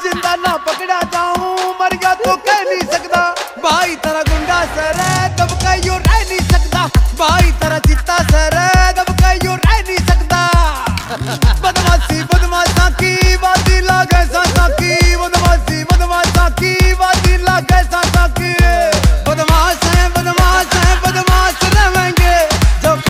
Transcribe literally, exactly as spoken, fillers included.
जिंदा ना पकड़ा जाऊं, मर गया तो कह नहीं सकता भाई तेरा गुंडा सर है।